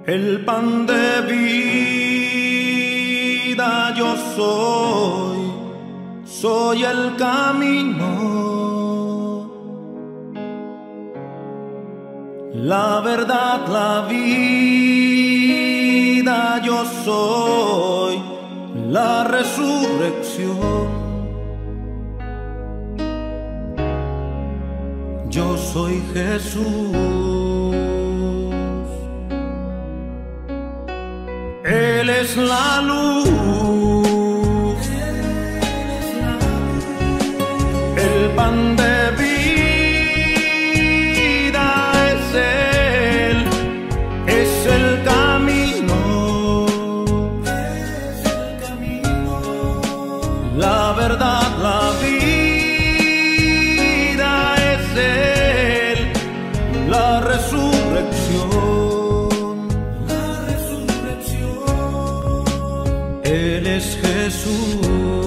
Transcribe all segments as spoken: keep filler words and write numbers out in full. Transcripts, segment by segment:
El pan de vida yo soy, soy el camino, la verdad, la vida yo soy, la resurrección. Yo soy Jesús. Él es la luz, el pan de vida es Él, es el camino, la verdad, la vida es Él, la resurrección. Él es Jesús.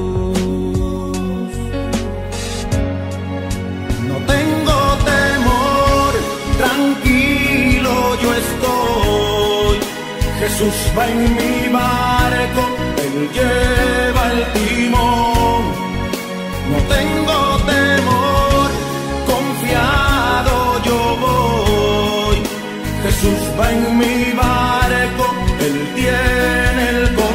No tengo temor, tranquilo yo estoy. Jesús va en mi barco, Él lleva el timón. No tengo temor, confiado yo voy. Jesús va en mi barco, Él tiene el control.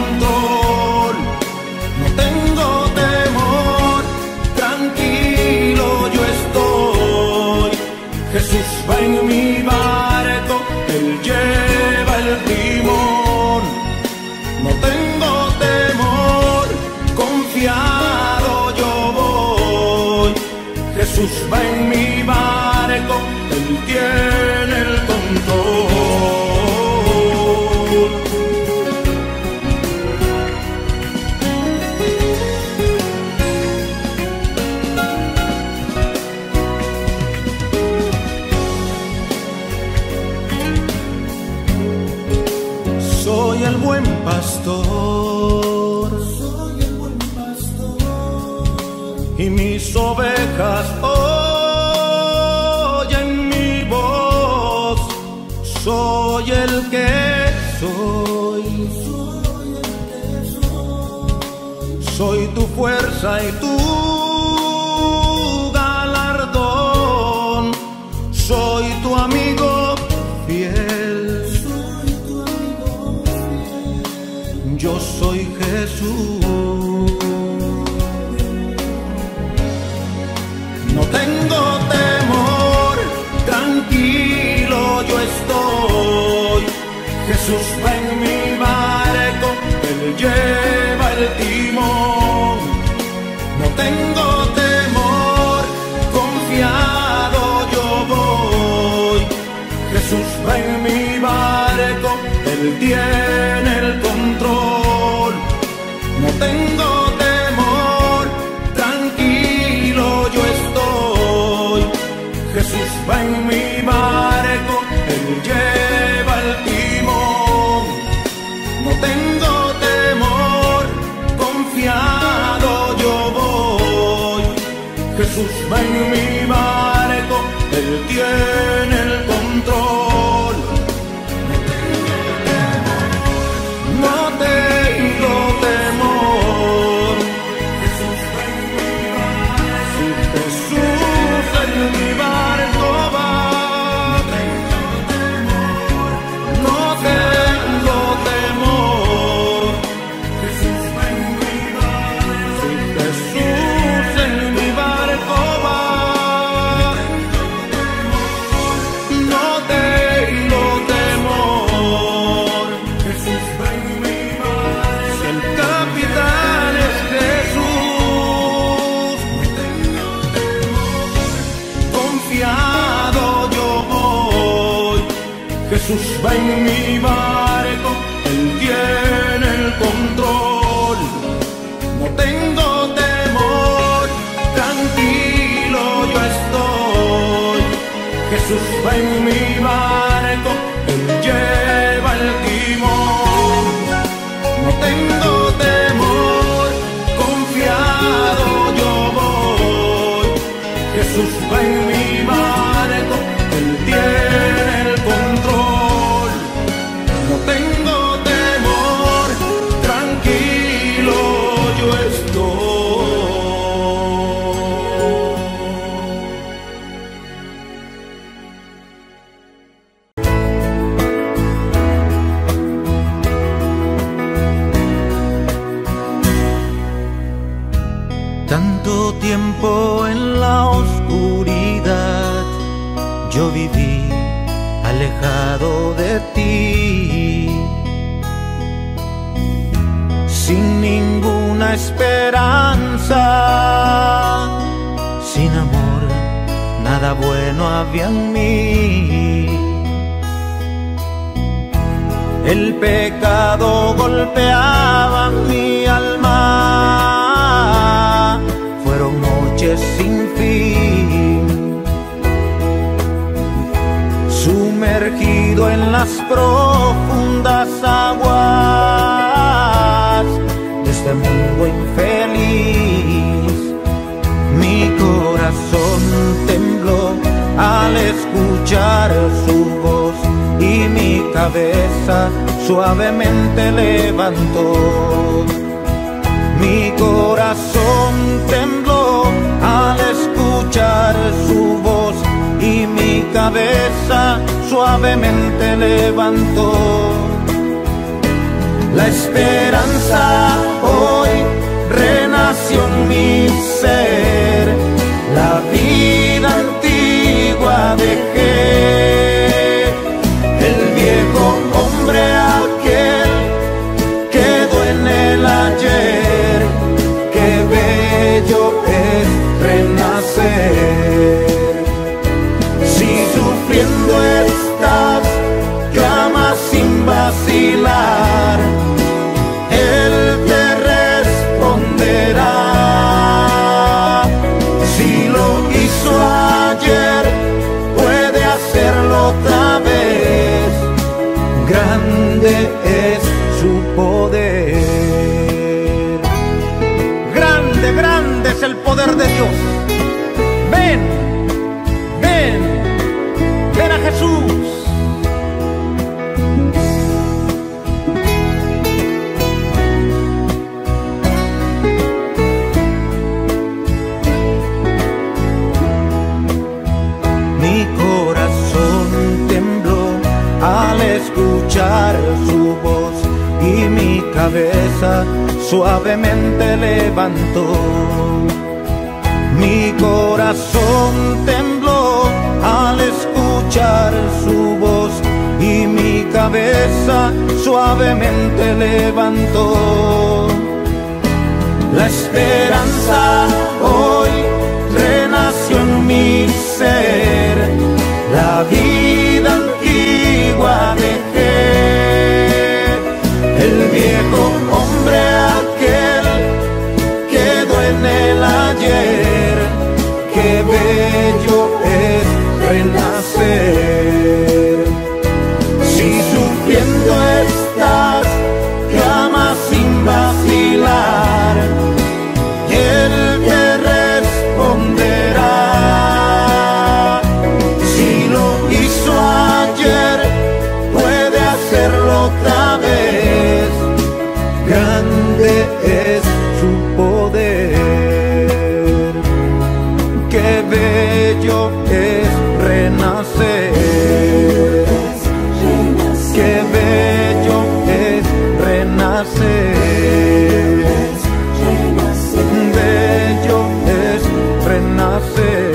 Jesús va en mi barco, Él lleva el timón. No tengo temor, confiado yo voy. Jesús va en mi barco, Él tiene el control. Soy el buen pastor, soy el buen pastor, y mis ovejas oyen mi voz. Soy el que soy, soy el que soy, soy tu fuerza y tu galardón, soy tu amigo fiel. Yo soy Jesús. No tengo temor, tranquilo yo estoy. Jesús va en mi barco, Él lleva el timón. No tengo temor, confiado yo voy. Jesús va en mi barco, Él tiene el control. No tengo temor, tranquilo yo estoy. Jesús va en mi barco, Él lleva el timón. No tengo temor, confiado yo voy. Jesús va en mi barco, Él tiene el control. No tengo temor, Jesús va en mi barco, Jesús en mi barco va. No tengo temor, Jesús va en mi barco, Jesús en mi barco va. No tengo temor, Jesús va en mi barco. Si el capitán es Jesús, confiado yo voy. Jesús va en mi barco, Él tiene el control. No tengo temor, tranquilo yo estoy. Jesús va en mi barco, Él lleva el timón. No tengo temor, confiado yo voy. Jesús va en mi barco, Él tiene el control. No tiempo en la oscuridad yo viví alejado de ti, sin ninguna esperanza, sin amor, nada bueno había en mí. El pecado golpeaba mi alma, fueron noches sin fin, sumergido en las profundas aguas de este mundo infeliz. Mi corazón tembló al escuchar su voz y mi cabeza suavemente levantó. Mi corazón tembló al escuchar su voz y mi cabeza suavemente levantó. La esperanza hoy renació en mi ser, la vida antigua dejé, el viejo hombre aquel quedó en el ayer. Qué bello es renacer. Si sufriendo estás, clama sin vacilar, Él te responderá. Si lo hizo ayer, puede hacerlo otra vez. Grande es su poder. Grande, grande es el poder de Dios. Ven, ven, ven a Jesús. Mi corazón tembló al escuchar su voz y mi cabeza suavemente levantó. Mi corazón tembló al escuchar su voz y mi cabeza suavemente levantó. La esperanza hoy renació en mi ser, la vida antigua dejé, el viejo hombre aquel quedó en el ayer. Qué bello es renacer. Si sufriendo estás, clama sin vacilar, Él te responderá. Si lo hizo ayer, puede hacerlo otra vez. Grande es su poder. Qué bello es renacer. Qué bello es renacer. Bello es renacer.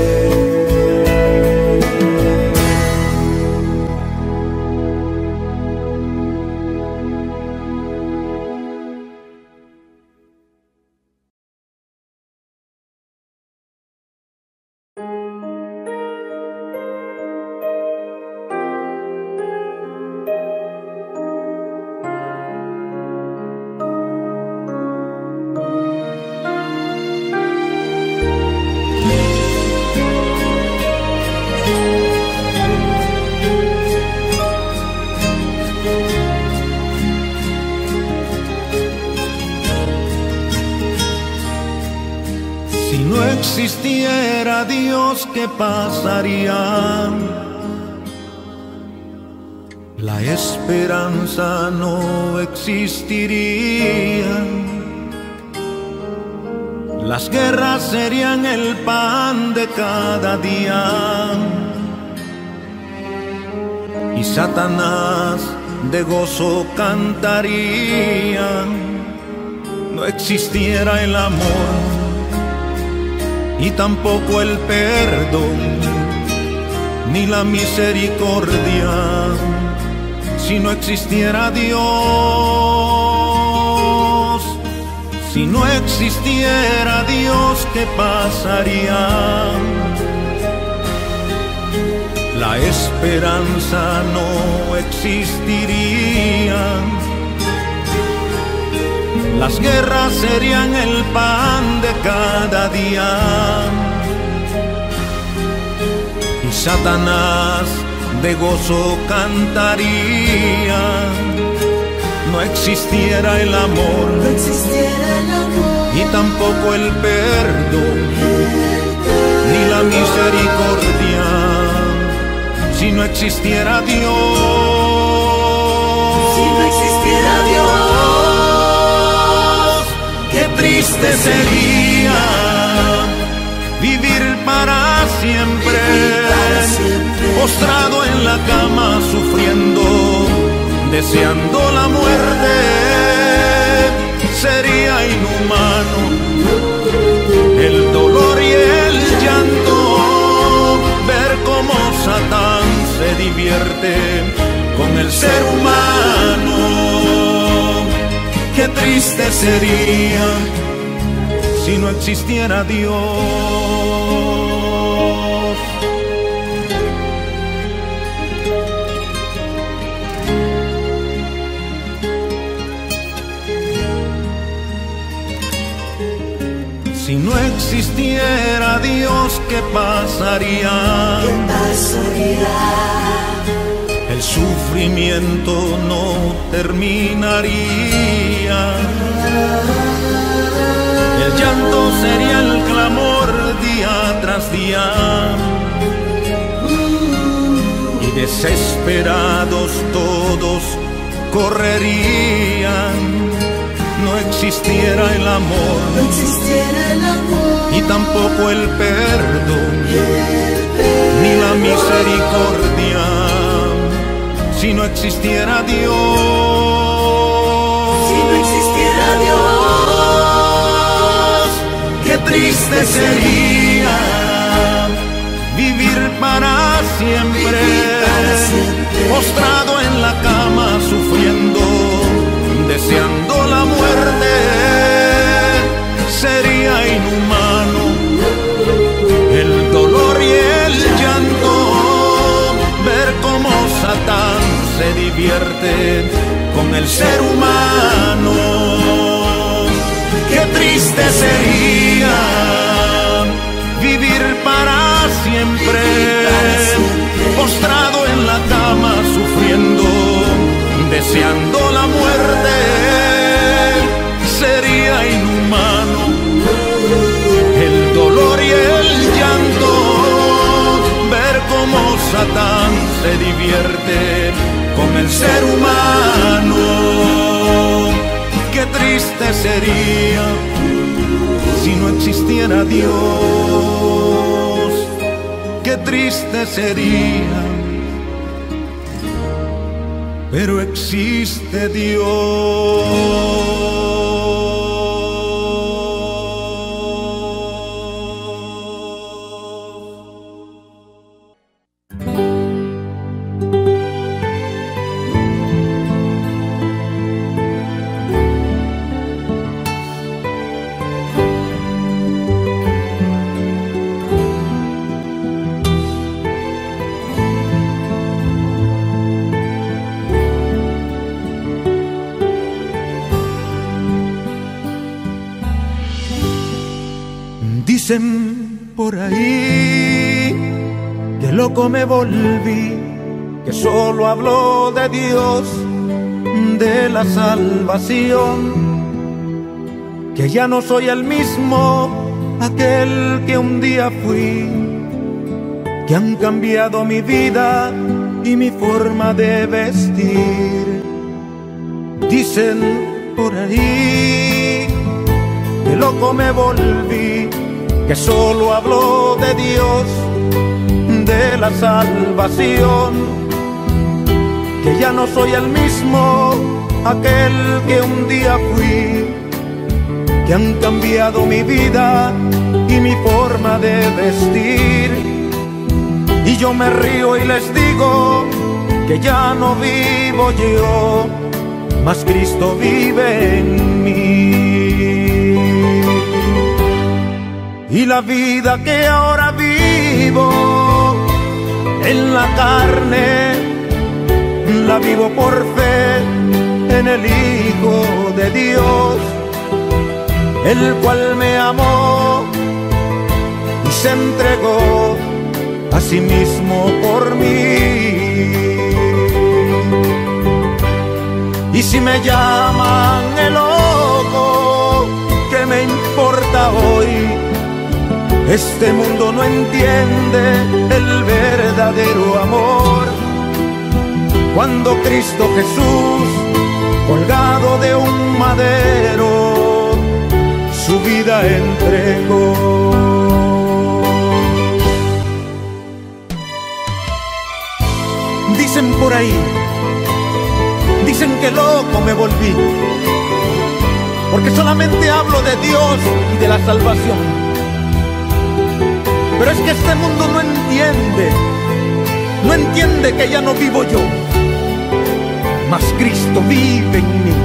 Si no existiera Dios, ¿qué pasaría? La esperanza no existiría. Las guerras serían el pan de cada día. Y Satanás de gozo cantaría. No existiera el amor, y tampoco el perdón, ni la misericordia. Si no existiera Dios, si no existiera Dios, ¿qué pasaría? La esperanza no existiría. Las guerras serían el pan de cada día. Y Satanás de gozo cantaría. No existiera el amor, no existiera el amor, y tampoco el perdón, ni la misericordia. Si no existiera Dios, si no existiera Dios, qué triste sería vivir para siempre, vivir para siempre, postrado en la cama sufriendo, deseando la muerte. Sería inhumano el dolor y el llanto, ver cómo Satán se divierte con el ser humano. Qué triste sería si no existiera Dios. Si no existiera Dios, ¿qué pasaría? ¿qué pasaría? El sufrimiento no terminaría. El llanto sería el clamor día tras día. Y desesperados todos correrían. No existiera el amor, no existiera el amor, y tampoco el perdón, el perdón, ni la misericordia. Si no existiera Dios, si no existiera Dios, qué triste sería vivir para siempre, vivir para siempre, postrado en la cama sufriendo, deseando la muerte. Sería inhumano el dolor y el llanto, ver cómo Satán se divierte con el ser humano. Qué triste sería vivir para siempre, postrado en la cama sufriendo, deseando la muerte. Sería inhumano el dolor y el llanto, ver cómo Satán se divierte con el ser humano. Qué triste sería si no existiera Dios. Qué triste sería, pero existe Dios. Dicen por ahí que loco me volví, que solo hablo de Dios, de la salvación, que ya no soy el mismo, aquel que un día fui, que han cambiado mi vida y mi forma de vestir. Dicen por ahí que loco me volví, que solo hablo de Dios, de la salvación, que ya no soy el mismo, aquel que un día fui, que han cambiado mi vida y mi forma de vestir. Y yo me río y les digo que ya no vivo yo, mas Cristo vive en mí. Y la vida que ahora vivo en la carne, la vivo por fe en el Hijo de Dios, el cual me amó y se entregó a sí mismo por mí. Y si me llaman el loco, ¿qué me importa hoy? Este mundo no entiende el verdadero amor. Cuando Cristo Jesús, colgado de un madero, su vida entregó. Dicen por ahí, dicen que loco me volví, porque solamente hablo de Dios y de la salvación. Pero es que este mundo no entiende, no entiende que ya no vivo yo, mas Cristo vive en mí.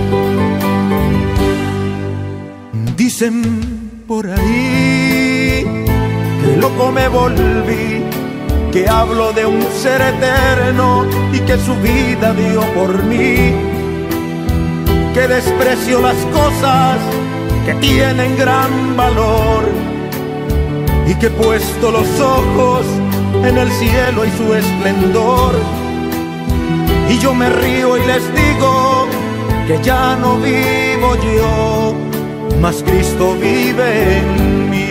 Dicen por ahí que loco me volví, que hablo de un ser eterno y que su vida dio por mí, que desprecio las cosas que tienen gran valor y que he puesto los ojos en el cielo y su esplendor. Y yo me río y les digo que ya no vivo yo, mas Cristo vive en mí.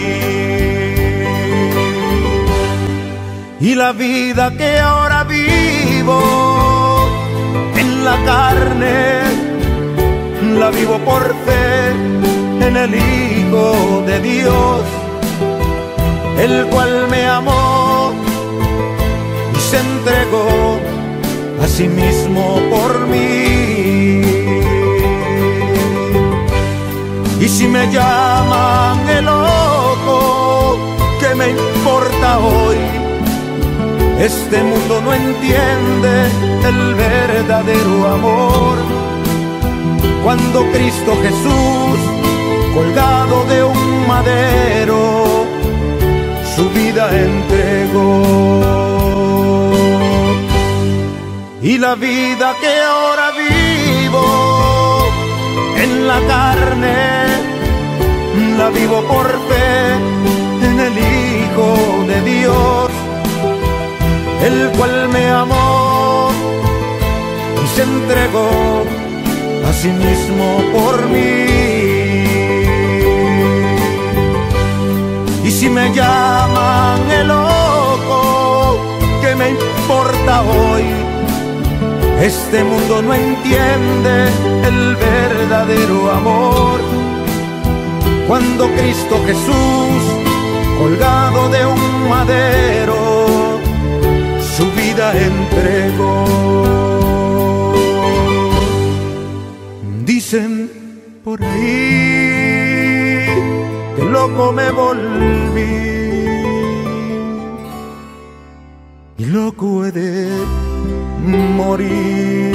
Y la vida que ahora vivo en la carne, la vivo por fe en el Hijo de Dios, el cual me amó y se entregó a sí mismo por mí. Y si me llaman el loco, ¿qué me importa hoy? Este mundo no entiende el verdadero amor. Cuando Cristo Jesús, colgado de un madero, su vida entregó. Y la vida que ahora vivo en la carne, la vivo por fe en el Hijo de Dios, el cual me amó y se entregó a sí mismo por mí. Y si me llaman el loco, ¿qué me importa hoy? Este mundo no entiende el verdadero amor. Cuando Cristo Jesús, colgado de un madero, su vida entregó. Dicen por ahí que loco me volví, y loco he de morir.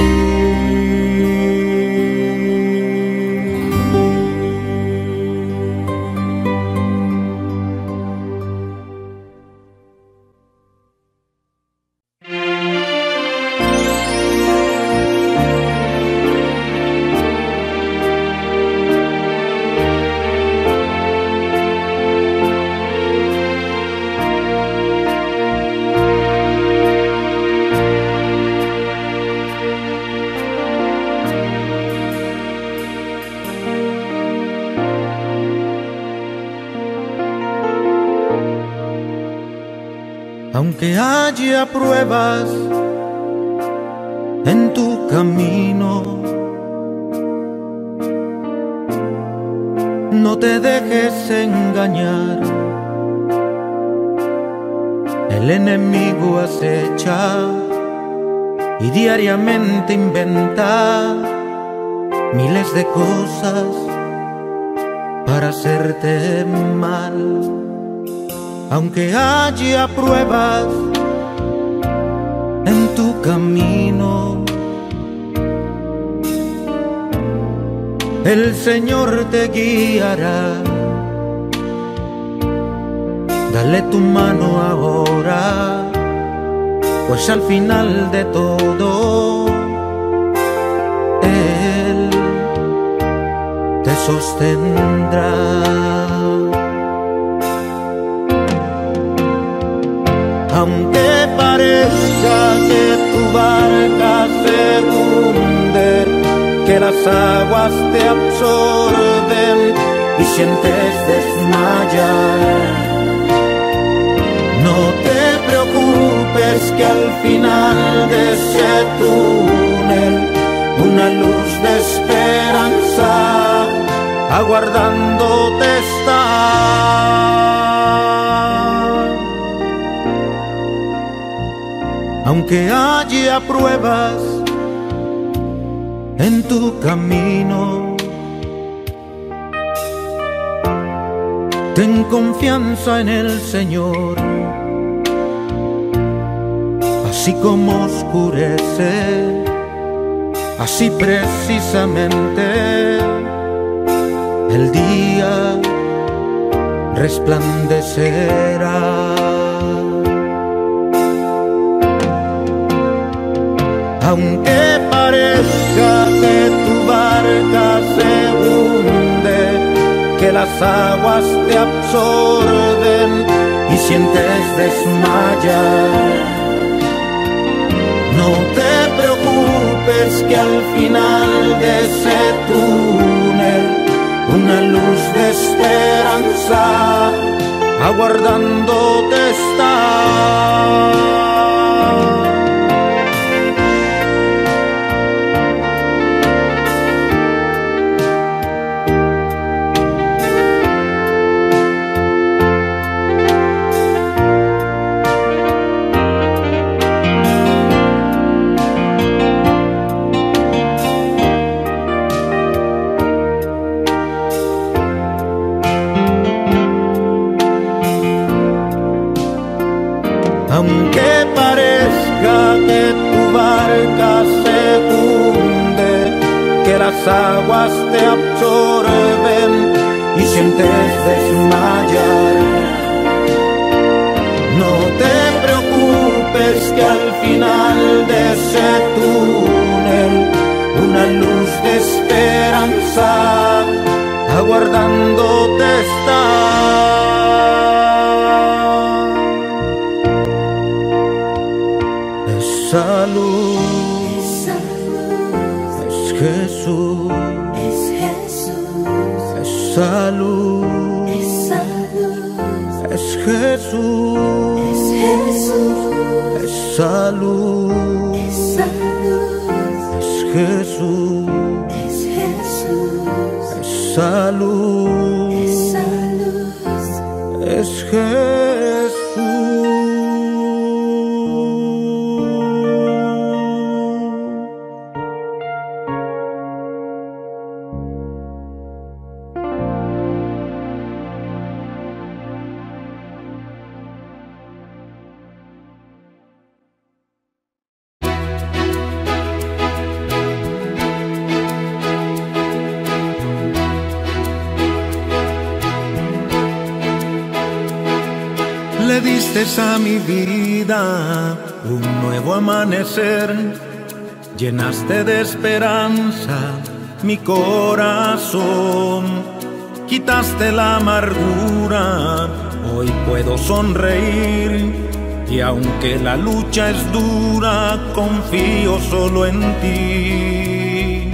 Aunque haya pruebas en tu camino, no te dejes engañar. El enemigo acecha y diariamente inventa miles de cosas para hacerte mal. aunque haya pruebas en tu camino, el Señor te guiará. Dale tu mano ahora, pues al final de todo Él te sostendrá. Aunque parezca que tu barca se hunde, que las aguas te absorben y sientes desmayar, no te preocupes, que al final de ese túnel una luz de esperanza aguardándote está. Aunque haya pruebas en tu camino, ten confianza en el Señor. Así como oscurece, así precisamente el día resplandecerá. Aunque parezca que tu barca se hunde, que las aguas te absorben y sientes desmayar, no te preocupes, que al final de ese túnel una luz de esperanza aguardándote está. Aunque parezca que tu barca se hunde, que las aguas te absorben y sientes desmayar, no te preocupes, que al final de ese túnel una luz de esperanza aguardándote está. Esa luz, es Jesús, es Jesús, esa luz, esa luz, es Jesús, es Jesús, esa luz, esa luz, es Jesús, es Jesús, esa luz, esa luz, es Jesús. Le diste a mi vida un nuevo amanecer, llenaste de esperanza mi corazón, quitaste la amargura, hoy puedo sonreír, y aunque la lucha es dura, confío solo en ti.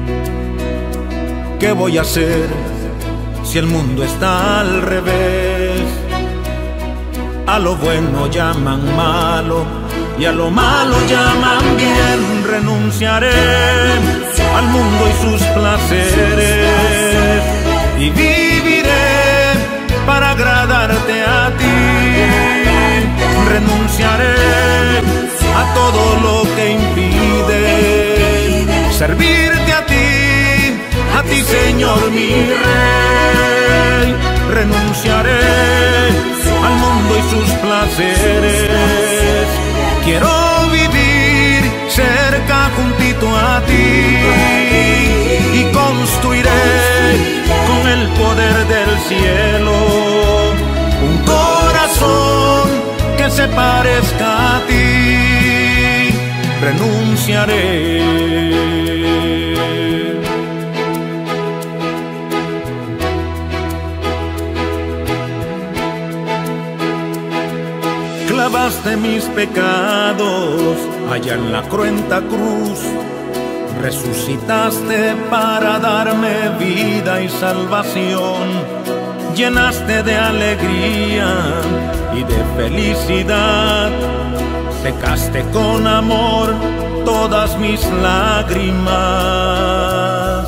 ¿Qué voy a hacer si el mundo está al revés? A lo bueno llaman malo y a lo malo llaman bien. Renunciaré al mundo y sus placeres y viviré para agradarte a ti. Renunciaré a todo lo que impide servirte a ti, a ti Señor mi Rey. Renunciaré al mundo y sus placeres. Quiero vivir cerca juntito a ti y construiré con el poder del cielo un corazón que se parezca a ti. Renunciaré. Clavaste mis pecados allá en la cruenta cruz, resucitaste para darme vida y salvación, llenaste de alegría y de felicidad, secaste con amor todas mis lágrimas.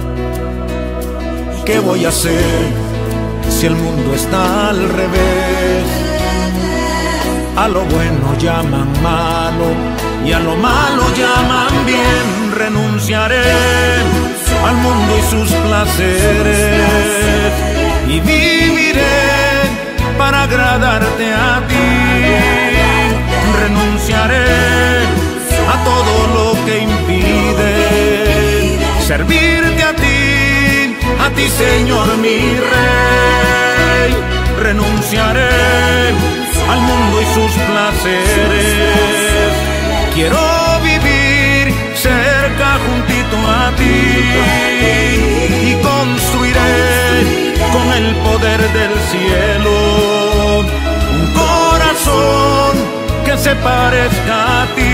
¿Qué voy a hacer si el mundo está al revés? A lo bueno llaman malo y a lo malo llaman bien. Renunciaré al mundo y sus placeres y viviré para agradarte a ti. Renunciaré a todo lo que impide servirte a ti, a ti Señor mi Rey. Renunciaré al mundo y sus placeres. Quiero vivir cerca juntito a ti y construiré con el poder del cielo un corazón que se parezca a ti.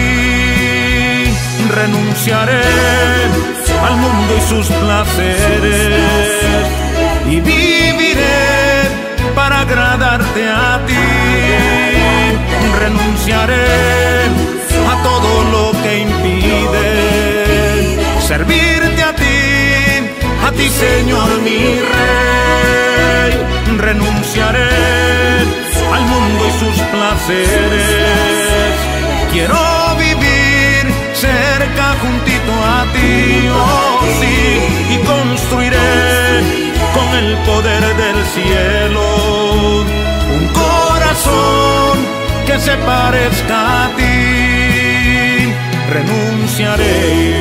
Renunciaré al mundo y sus placeres y viviré para agradarte a ti. Renunciaré a todo lo que impide servirte a ti, a ti Señor mi Rey. Renunciaré al mundo y sus placeres. Quiero vivir cerca juntito a ti, oh sí, y construiré con el poder del cielo un corazón que se parezca a ti. Renunciaré,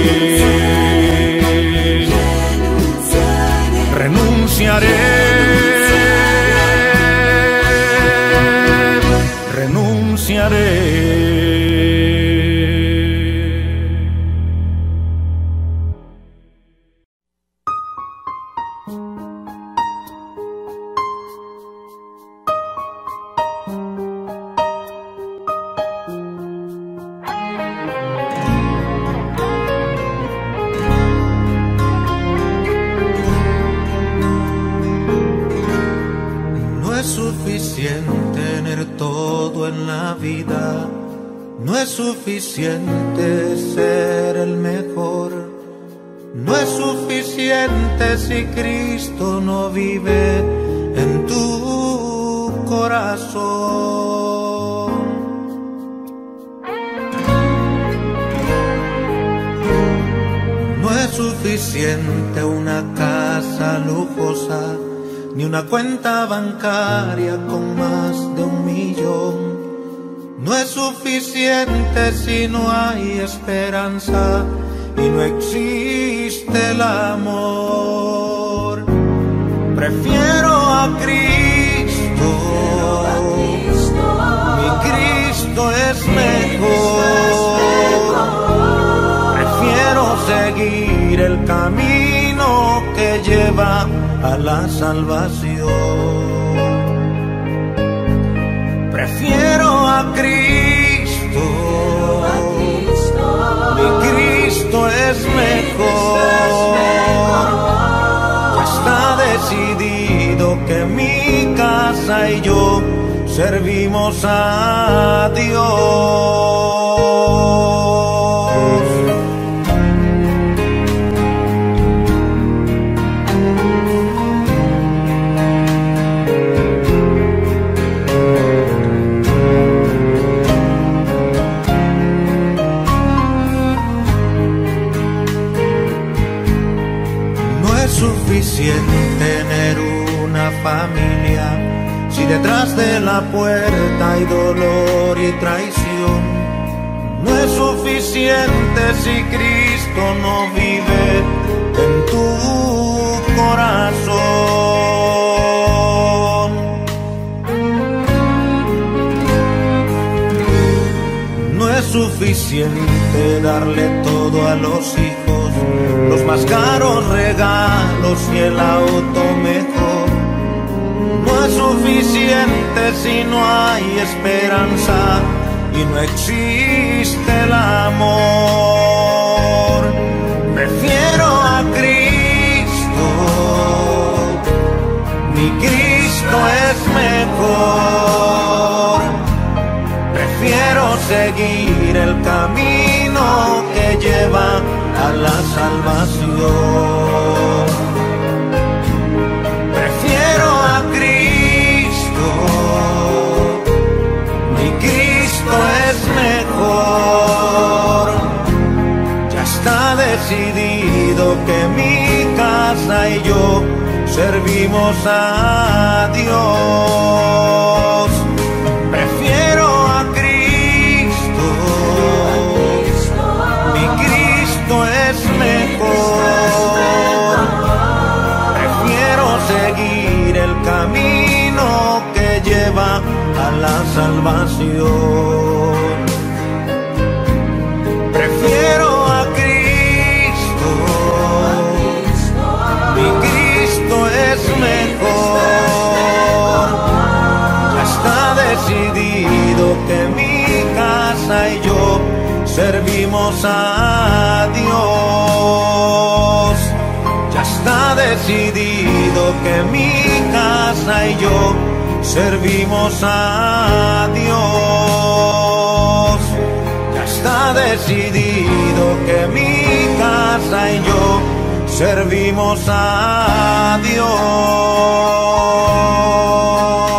renunciaré, renunciaré. Tener todo en la vida, no es suficiente ser el mejor, no es suficiente si Cristo no vive en tu corazón. No es suficiente una casa lujosa, ni una cuenta bancaria con más de un millón. No es suficiente si no hay esperanza y no existe el amor. Prefiero a Cristo, mi Cristo es mejor. Prefiero seguir el camino que lleva a la salvación. Prefiero a Cristo, mi Cristo es mejor. Ya está decidido que mi casa y yo servimos a Dios. Suficiente tener una familia Si detrás de la puerta hay dolor y traición, no es suficiente si Cristo no vive en tu corazón. No es suficiente darle todo a los hijos, los más caros regalos y el auto mejor. No es suficiente si no hay esperanza y no existe el amor. Prefiero a Cristo, mi Cristo es mejor. Prefiero seguir el camino que lleva a la salvación. Prefiero a Cristo, mi Cristo es mejor. Ya está decidido que mi casa y yo servimos a Dios. Prefiero a Cristo, mi Cristo es mejor. Prefiero seguir el camino que lleva a la salvación. Prefiero a Cristo, mi Cristo es mejor. Ya está decidido que mi casa y yo servimos a Dios. Ya está decidido que mi casa y yo servimos a Dios. Ya está decidido que mi casa y yo servimos a Dios.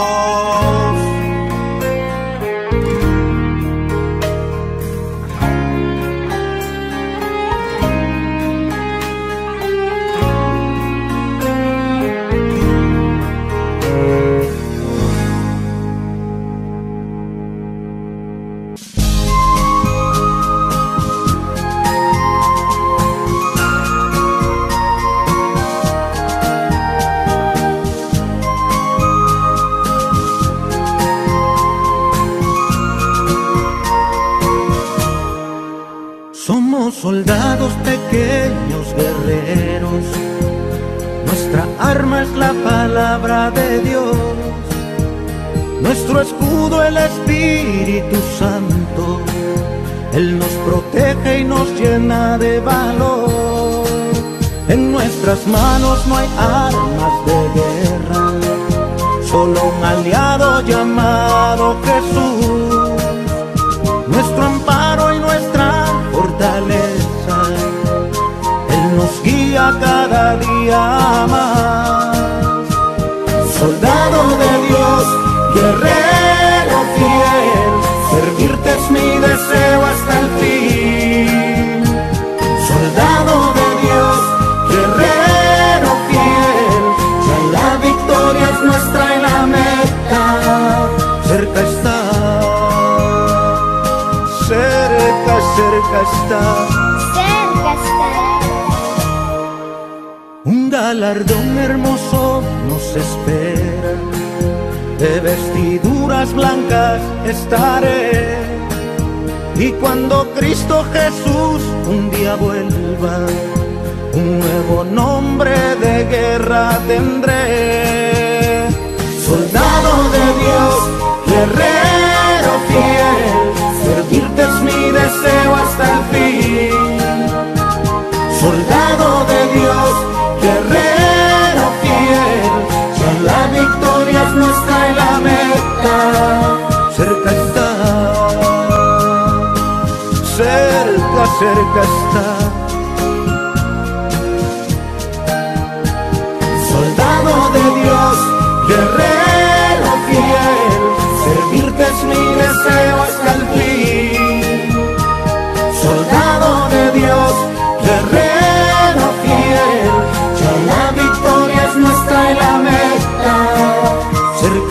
Soldados pequeños, guerreros, nuestra arma es la palabra de Dios, nuestro escudo el Espíritu Santo, Él nos protege y nos llena de valor. En nuestras manos no hay armas de guerra, solo un aliado llamado Jesús, nuestro amparo y nuestra fortaleza, Él nos guía cada día más. Soldado de Dios, guerrero fiel, servirte es mi deseo hasta el fin. Soldado de Dios, guerrero fiel, ya la victoria es nuestra y la meta cerca está. Cerca, cerca está, cerca está. Un galardón hermoso nos espera, de vestiduras blancas estaré. Y cuando Cristo Jesús un día vuelva, un nuevo nombre de guerra tendré. Soldado de Dios, guerrero fiel, servirte es mi deseo hasta el fin. Soldado de Dios, guerrero fiel, ya la victoria es nuestra y la meta cerca está. Cerca, cerca está. Soldado de Dios, guerrero fiel, servirte es mi deseo hasta el fin. Soldado de Dios, guerrero fiel, ya la victoria es nuestra y la meta cerca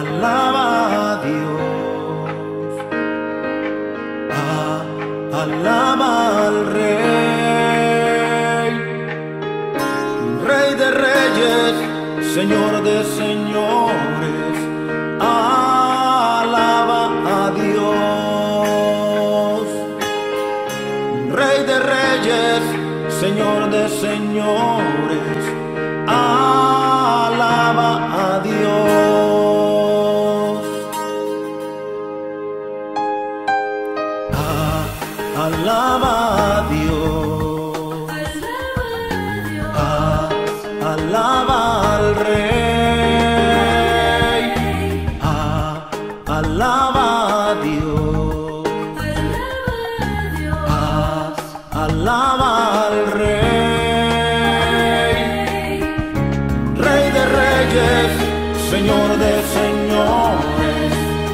alaba a Dios, ah, alaba al Rey, Rey de reyes, Señor de señores, alaba a Dios, Rey de reyes, Señor de señores, alaba a Dios, ah, alaba a Dios, ah, alaba al Rey, ah, alaba a Dios, ah, alaba al Rey, Rey de reyes, Señor de señores,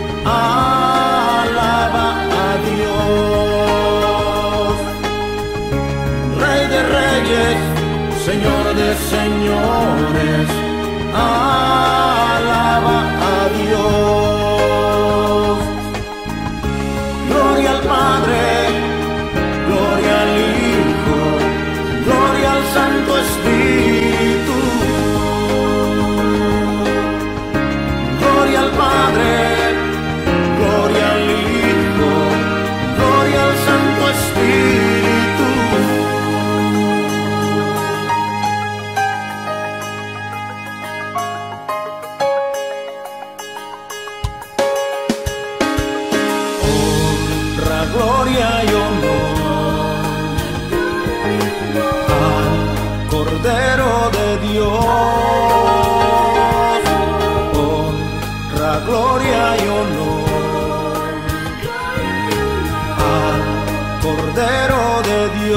alaba a Dios, Rey de reyes, Señor de señores, alaba a Dios. Gloria al Padre, gloria al Hijo, gloria al Santo Espíritu. Gloria al Padre, gloria al Hijo, gloria al Santo Espíritu. Honra, gloria y honor al Cordero de Dios. Honra, gloria y honor al Cordero de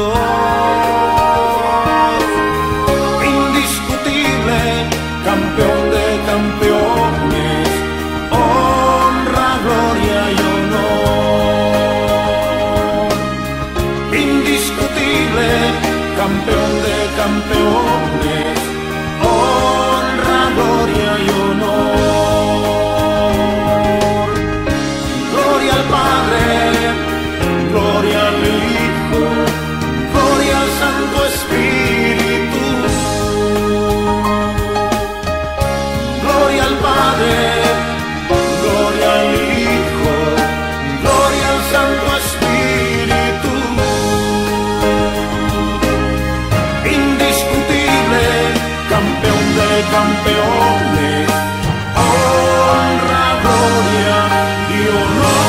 Dios. Indiscutible, campeón de campeones. Honra, gloria y honor. Indiscutible, campeón de campeones. Honra, gloria y honor. Gloria al Padre, gloria al Hijo, gloria al Santo Espíritu. Gloria al Padre, gloria al Hijo, gloria al Santo Espíritu. Indiscutible, campeón de campeones. Honra, gloria y honor.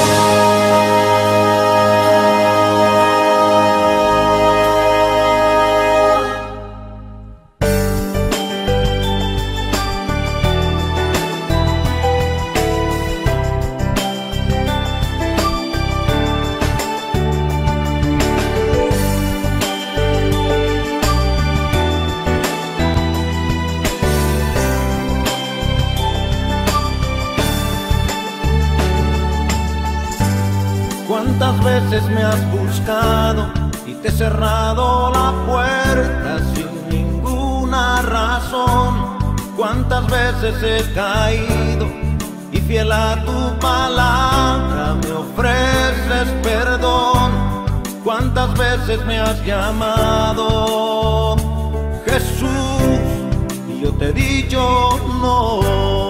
¿Cuántas veces me has buscado y te he cerrado la puerta sin ninguna razón? ¿Cuántas veces he caído y fiel a tu palabra me ofreces perdón? ¿Cuántas veces me has llamado, Jesús, y yo te he dicho no?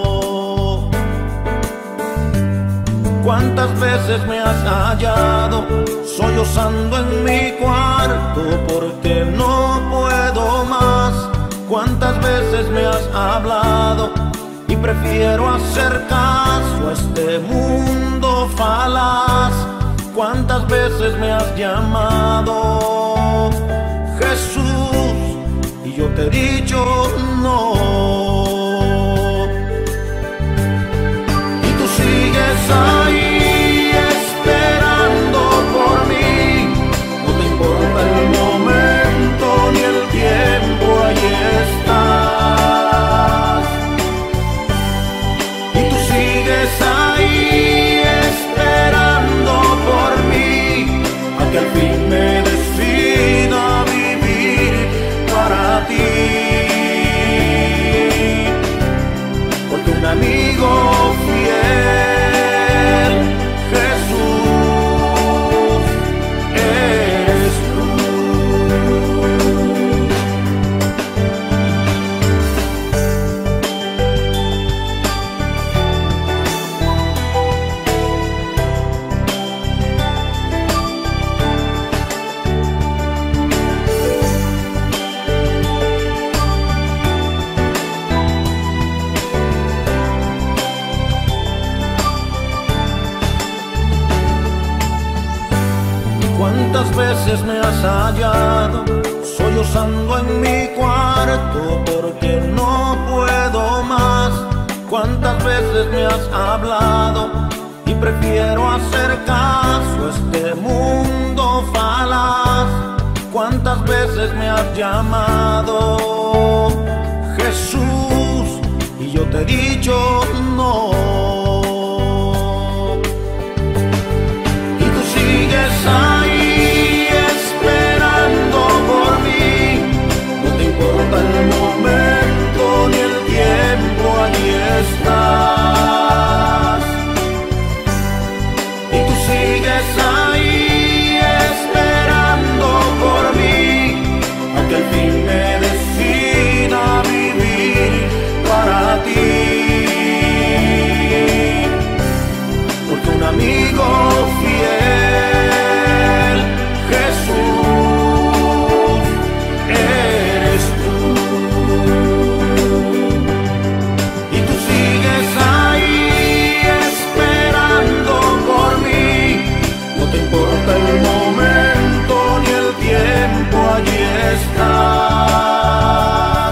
¿Cuántas veces me has hallado sollozando en mi cuarto porque no puedo más? ¿Cuántas veces me has hablado y prefiero hacer caso a este mundo falaz? ¿Cuántas veces me has llamado, Jesús, y yo te he dicho no? Y tú sigues ahí esperando por mí, no te importa el momento ni el tiempo, ahí estás. Y tú sigues ahí esperando por mí, a que al fin me decida vivir para ti. ¿Cuántas veces me has hallado sollozando en mi cuarto porque no puedo más? ¿Cuántas veces me has hablado y prefiero hacer caso a este mundo falaz? ¿Cuántas veces me has llamado Jesús y yo te he dicho no? Y tú sigues ahí esperando por mí. No te importa el momento ni el tiempo, allí estás. Y tú sigues ahí esperando por mí a que al fin me decida vivir para ti. Porque un amigo fiel, Jesús, eres tú. Y tú sigues ahí esperando por mí. No te importa el momento ni el tiempo, allí estás.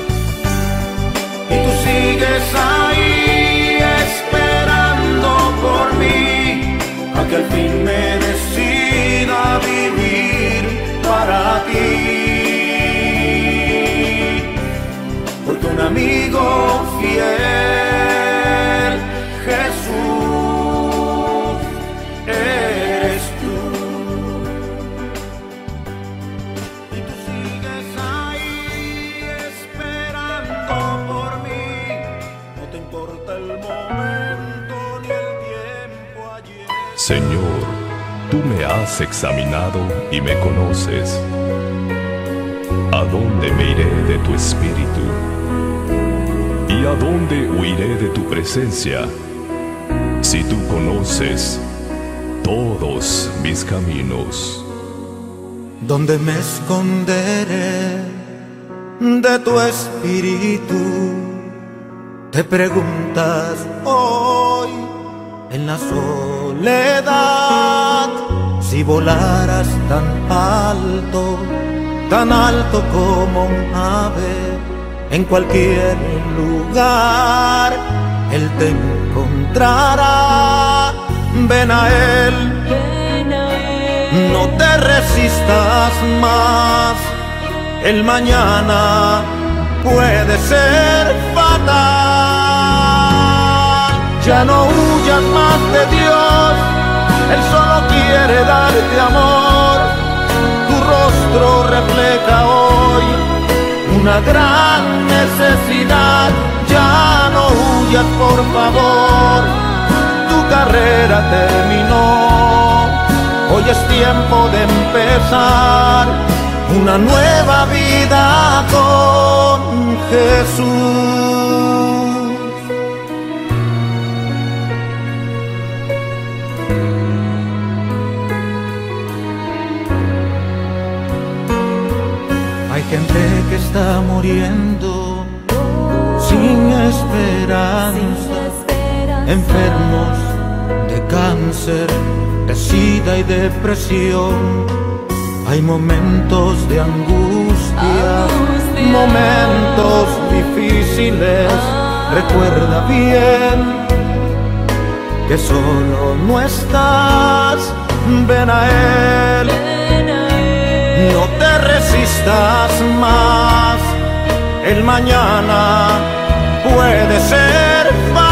Y tú sigues ahí esperando por mí a que al fin me decida vivir para ti. Porque un amigo fiel, Jesús, eres tú. Y tú sigues ahí esperando por mí. No te importa el momento ni el tiempo, allí. Señor, tú me has examinado y me conoces. ¿A dónde me iré de tu espíritu? ¿Y a dónde huiré de tu presencia? Si tú conoces todos mis caminos. ¿Dónde me esconderé de tu espíritu? Te preguntas hoy en la soledad. Si volaras tan alto, tan alto como un ave, en cualquier lugar Él te encontrará. Ven a Él, no te resistas más. El mañana puede ser fatal. Ya no huyas más de Dios, Él solo quiere darte amor. Tu rostro refleja hoy una gran necesidad. Ya no huyas, por favor, tu carrera terminó. Hoy es tiempo de empezar una nueva vida con Jesús. Hay gente que está muriendo sin esperanza, enfermos de cáncer, de sida y depresión. Hay momentos de angustia, momentos difíciles. Recuerda bien que solo no estás. Ven a Él, no te resistas más. El mañana puede ser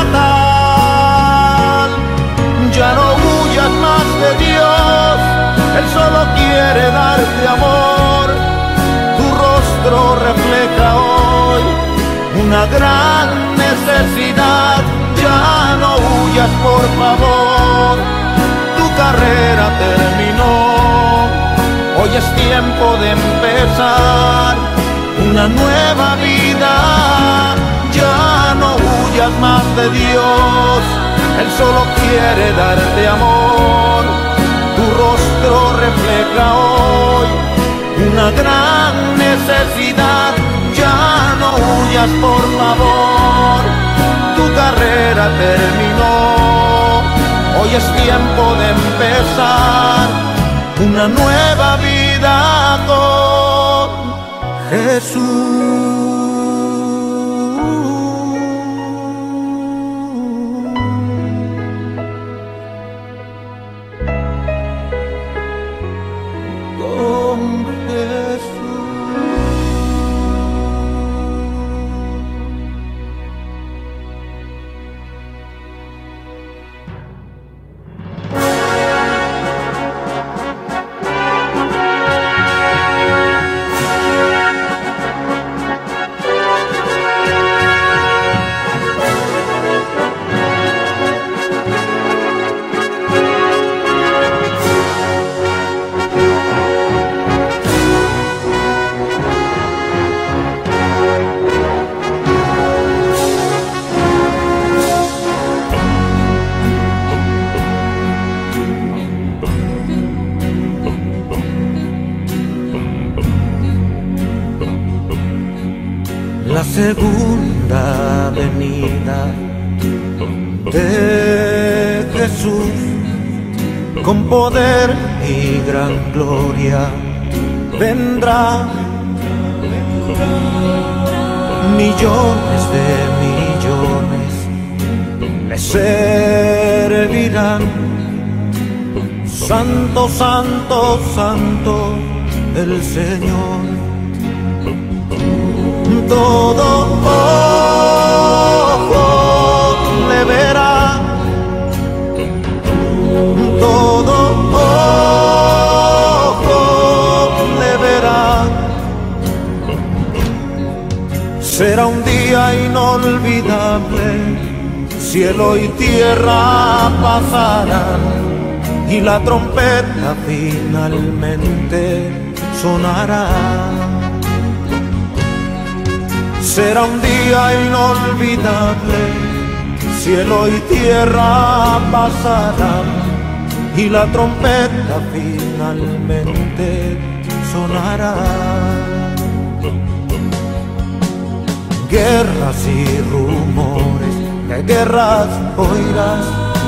fatal. Ya no huyas más de Dios, Él solo quiere darte amor. Tu rostro refleja hoy una gran necesidad. Ya no huyas, por favor, tu carrera terminó. Hoy es tiempo de empezar una nueva vida. Ya no huyas más de Dios, Él solo quiere darte amor. Tu rostro refleja hoy una gran necesidad. Ya no huyas, por favor, tu carrera terminó. Hoy es tiempo de empezar una nueva vida con Jesús. La segunda venida de Jesús, con poder y gran gloria, vendrá. Millones de millones le servirán. Santo, santo, santo el Señor. Todo ojo le verá, todo ojo le verá. Será un día inolvidable, cielo y tierra pasarán y la trompeta finalmente sonará. Será un día inolvidable, cielo y tierra pasarán y la trompeta finalmente sonará. Guerras y rumores de guerras oirás,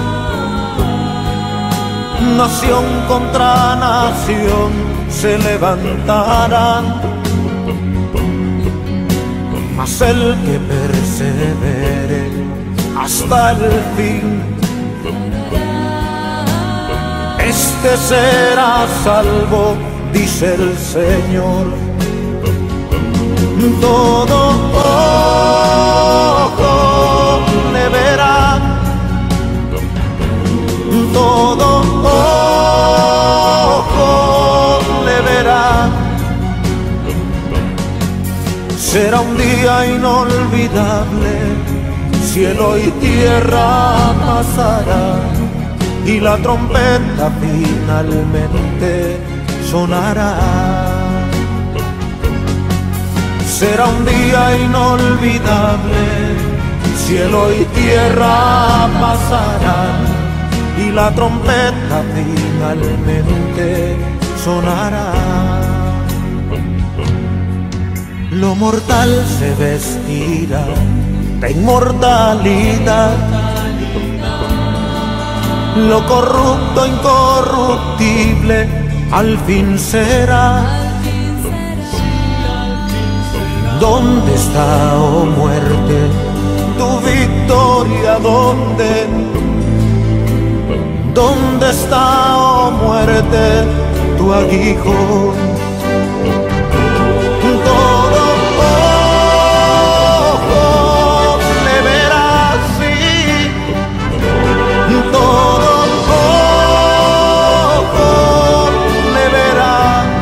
nación contra nación se levantarán. Mas el que persevere hasta el fin, este será salvo, dice el Señor. Todo ojo le verá, todo ojo le verá. Será un día inolvidable, cielo y tierra pasará y la trompeta finalmente sonará. Será un día inolvidable, cielo y tierra pasarán y la trompeta finalmente sonará. Lo mortal se vestirá de inmortalidad, lo corrupto incorruptible al fin será. ¿Dónde está, oh muerte, tu victoria? ¿Dónde? ¿Dónde está, oh muerte, tu aguijón? Todo ojo le verá, sí, todo ojo le verá.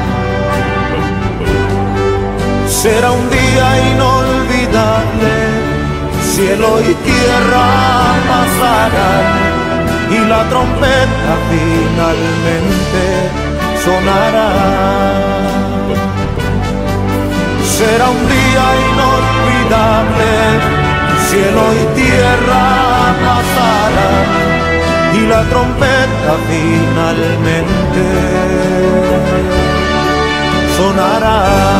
Será un día inolvidable, cielo y tierra pasarán y la trompeta finalmente sonará. Será un día inolvidable, cielo y tierra pasarán y la trompeta finalmente sonará.